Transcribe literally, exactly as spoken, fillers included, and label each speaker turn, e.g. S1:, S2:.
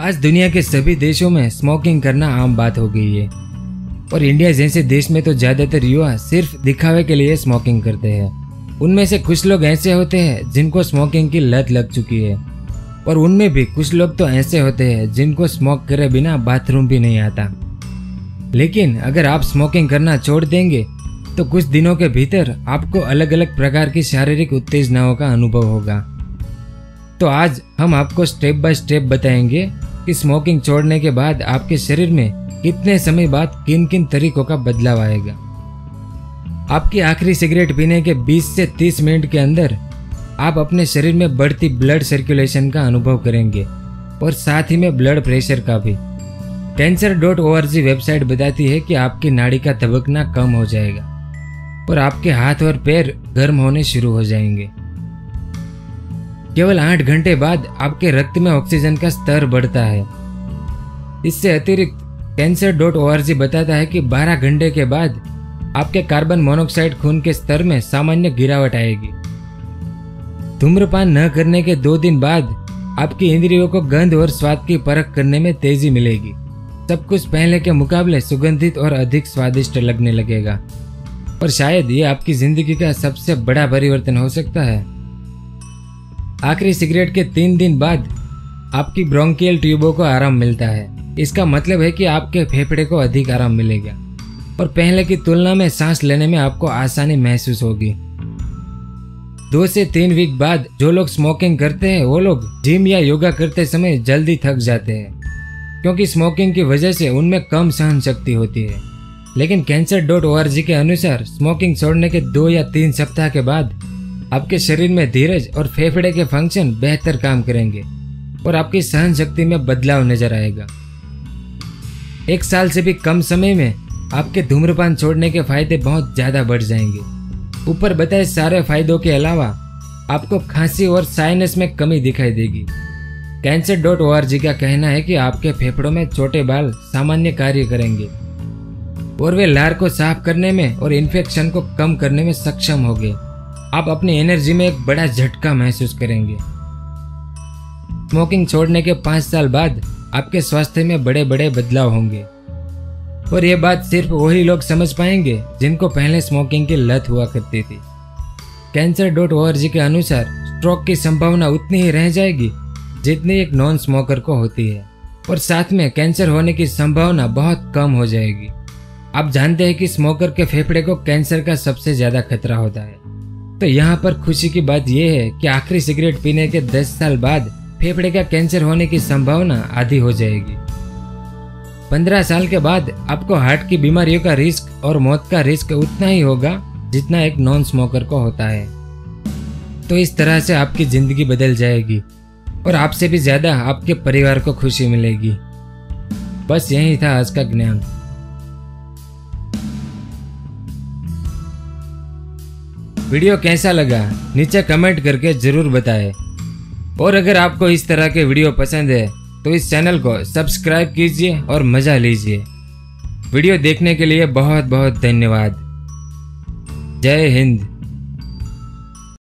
S1: आज दुनिया के सभी देशों में स्मोकिंग करना आम बात हो गई है और इंडिया जैसे देश में तो ज़्यादातर युवा सिर्फ दिखावे के लिए स्मोकिंग करते हैं। उनमें से कुछ लोग ऐसे होते हैं जिनको स्मोकिंग की लत लग चुकी है और उनमें भी कुछ लोग तो ऐसे होते हैं जिनको स्मोक करे बिना बाथरूम भी नहीं आता। लेकिन अगर आप स्मोकिंग करना छोड़ देंगे तो कुछ दिनों के भीतर आपको अलग अलग प्रकार की शारीरिक उत्तेजनाओं का अनुभव होगा। तो आज हम आपको स्टेप बाय स्टेप बताएंगे कि स्मोकिंग छोड़ने के बाद आपके शरीर में कितने समय बाद किन किन तरीकों का बदलाव आएगा। आपकी आखिरी सिगरेट पीने के बीस से तीस मिनट के अंदर आप अपने शरीर में बढ़ती ब्लड सर्कुलेशन का अनुभव करेंगे और साथ ही में ब्लड प्रेशर का भी। Cancer dot O R G website बताती है कि आपकी नाड़ी का धबकना कम हो जाएगा और आपके हाथ और पैर गर्म होने शुरू हो जाएंगे। केवल आठ घंटे बाद आपके रक्त में ऑक्सीजन का स्तर बढ़ता है। इससे अतिरिक्त cancer dot O R G बताता है कि बारह घंटे के बाद आपके कार्बन मोनोऑक्साइड खून के स्तर में सामान्य गिरावट आएगी। धूम्रपान न करने के दो दिन बाद आपकी इंद्रियों को गंध और स्वाद की परख करने में तेजी मिलेगी। सब कुछ पहले के मुकाबले सुगंधित और अधिक स्वादिष्ट लगने लगेगा और शायद ये आपकी जिंदगी का सबसे बड़ा परिवर्तन हो सकता है। आखिरी सिगरेट के तीन दिन बाद आपकी ब्रोंकियल ट्यूबों को आराम मिलता है। इसका मतलब है कि आपके फेफड़े को अधिक आराम मिलेगा और पहले की तुलना में सांस लेने में आपको आसानी महसूस होगी। दो से तीन वीक बाद जो लोग स्मोकिंग करते हैं वो लोग जिम या योगा करते समय जल्दी थक जाते हैं क्योंकि स्मोकिंग की वजह से उनमें कम सहन शक्ति होती है। लेकिन cancer dot O R G के अनुसार स्मोकिंग छोड़ने के दो या तीन सप्ताह के बाद आपके शरीर में धीरज और फेफड़े के फंक्शन बेहतर काम करेंगे और आपकी सहन शक्ति में बदलाव नजर आएगा। एक साल से भी कम समय में आपके धूम्रपान छोड़ने के फायदे बहुत ज्यादा बढ़ जाएंगे। ऊपर बताए सारे फायदों के अलावा आपको खांसी और साइनस में कमी दिखाई देगी। Cancer dot O R G का कहना है कि आपके फेफड़ों में छोटे बाल सामान्य कार्य करेंगे और वे लार को साफ करने में और इन्फेक्शन को कम करने में सक्षम होंगे। आप अपनी एनर्जी में एक बड़ा झटका महसूस करेंगे। स्मोकिंग छोड़ने के पाँच साल बाद आपके स्वास्थ्य में बड़े बड़े बदलाव होंगे और ये बात सिर्फ वही लोग समझ पाएंगे जिनको पहले स्मोकिंग की लत हुआ करती थी। Cancer dot O R G के अनुसार स्ट्रोक की संभावना उतनी ही रह जाएगी जितनी एक नॉन स्मोकर को होती है और साथ में कैंसर होने की संभावना बहुत कम हो जाएगी। आप जानते हैं कि स्मोकर के फेफड़े को कैंसर का सबसे ज्यादा खतरा होता है। तो यहाँ पर खुशी की बात यह है कि आखिरी सिगरेट पीने के दस साल बाद फेफड़े का कैंसर होने की संभावना आधी हो जाएगी। पंद्रह साल के बाद आपको हार्ट की बीमारियों का रिस्क और मौत का रिस्क उतना ही होगा जितना एक नॉन स्मोकर को होता है। तो इस तरह से आपकी जिंदगी बदल जाएगी और आपसे भी ज्यादा आपके परिवार को खुशी मिलेगी। बस यही था आज का ज्ञान। वीडियो कैसा लगा नीचे कमेंट करके जरूर बताएं और अगर आपको इस तरह के वीडियो पसंद है तो इस चैनल को सब्सक्राइब कीजिए और मजा लीजिए। वीडियो देखने के लिए बहुत बहुत धन्यवाद। जय हिंद।